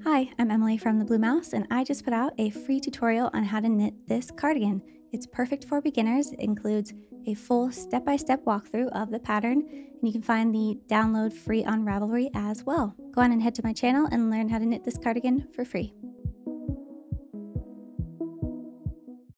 Hi, I'm Emily from the Blue Mouse, and I just put out a free tutorial on how to knit this cardigan. It's perfect for beginners. It includes a full step-by-step walkthrough of the pattern, and you can find the download free on Ravelry as well. Go on and head to my channel and learn how to knit this cardigan for free.